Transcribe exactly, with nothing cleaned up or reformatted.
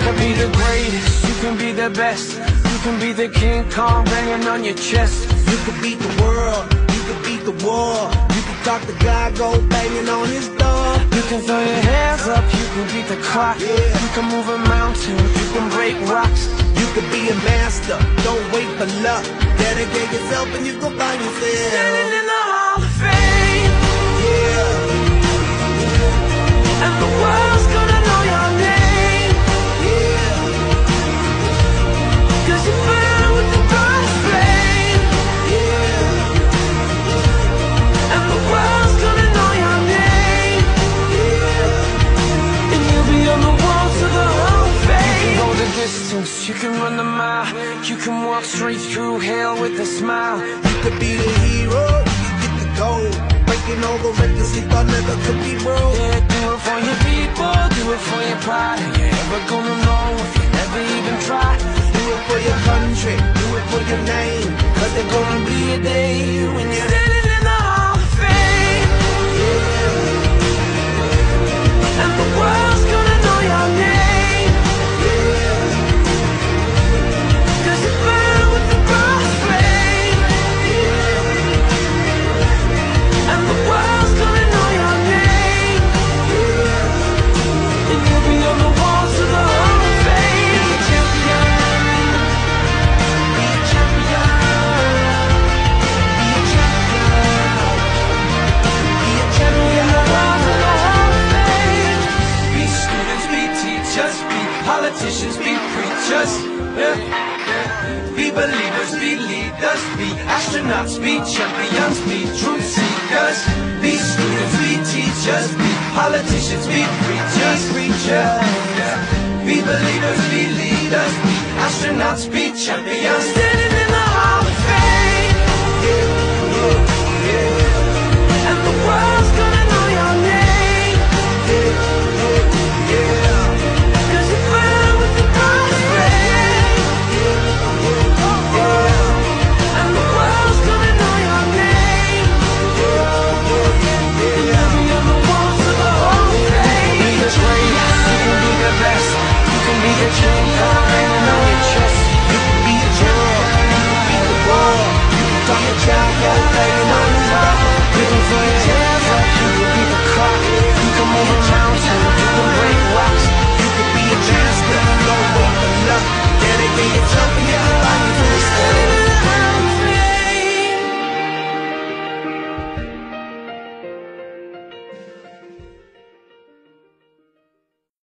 can be the greatest, you can be the best. You can be the King Kong banging on your chest. You can beat the world, you can beat the war. You can talk to God, go banging on his door. You can throw your hands up, you can beat the clock. Yeah. You can move a mountain, you can break rocks. You can be a master, don't wait for luck. Dedicate yourself and you go find yourself Standing in the Hall of Fame. Yeah, And the world's gonna know your name. yeah, Cause you burn with the brightest flame. yeah, And the world's gonna know your name. yeah. And you'll be on the walls of the Hall of Fame. You can go the distance, you can run the mile. You can walk straight through hell with a smile. You could be the hero, you get the gold. Breaking all the records you thought never could be broke. Yeah, do it for your people, do it for your pride. You ain't ever gonna know if you never even try. Do it for your country, do it for your name. Cause there's gonna be a day when you're Standing in the Hall of Fame. And the world's gonna know your name. Cause you burn with the brightest flame. And the world's gonna know your name. And you'll be on the walls of the Hall of Fame. Be a champion. Be a champion. Be a champion. Be a champion. The walls of the Hall of Fame. Be students, be teachers, be politicians, be preachers. Yeah. Be believers, be leaders, be astronauts, be champions, be truth seekers. Be students, be teachers, be politicians, be preachers, preachers. Yeah. Be believers, be leaders, be astronauts, be champions.